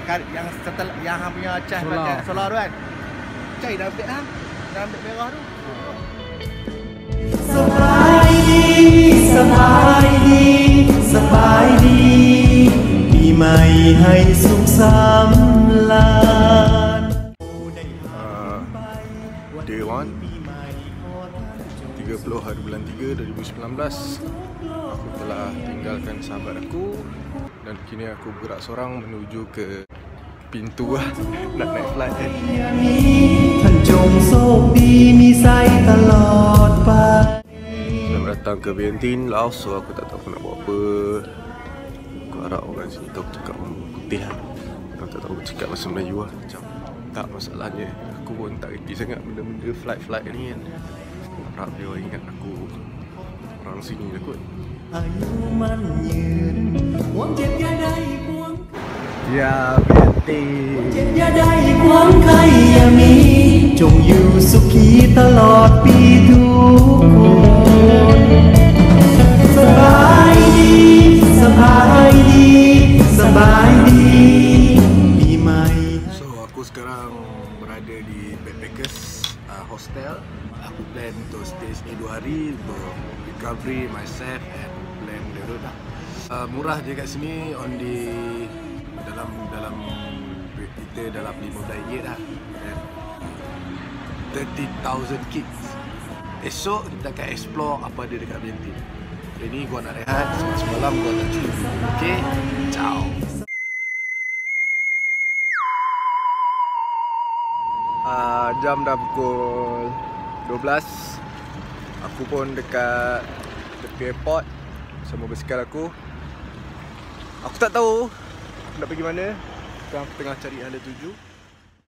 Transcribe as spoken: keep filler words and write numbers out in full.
yang setelah yang hang punya cas pakai solar tu kan. Cai dah ambil hang. Dah ambil merah tu. Sampai di, sampai di, sampai di ปีใหม่ให้สุขสำราญ Day one tiga puluh hari bulan tiga dua ribu sembilan belas. Aku telah tinggalkan sahabat aku dan kini aku bergerak seorang menuju ke pintu lah. Nak naik flight kan. ท่านจงโชคดีมีไซตลอดไป Selamat datang ke Vientiane, Laos. So aku tak tahu aku nak buat apa. Aku harap orang sini tahu aku cakap orang putih lah. Orang tak tahu aku cakap bahasa Melayu lah. Macam tak, masalahnya aku pun tak reti sangat benda-benda flight-flight ni kan. Aku harap dia orang ingat aku orang sini lah kot. อายุมั่นยืนหวงเจ็บอย่าได้หวง Ya, Vientiane. เจ็บอย่าได้หวงใครอย่ามีจงอยู่สุขีตลอดปีทุกคนสบายดีสบายดีสบายดีปีใหม่ So aku sekarang berada di Backpackers uh, Hostel. Aku plan untuk stay sini dua hari untuk recovery myself and plan the road lah. Uh, murah je kat sini, on the dalam dalam duit kita dalam lima belas ringgit lah. And thirty thousand kicks. Esok kita akan explore apa ada dekat Vientiane. Hari ni gua nak rehat, semalam gua tak cuci. Okay, ciao. Uh, jam dah pukul dua belas. Aku pun dekat tepi airport sama basikal aku. Aku tak tahu nak pergi mana. Sekarang aku tengah cari hala tuju.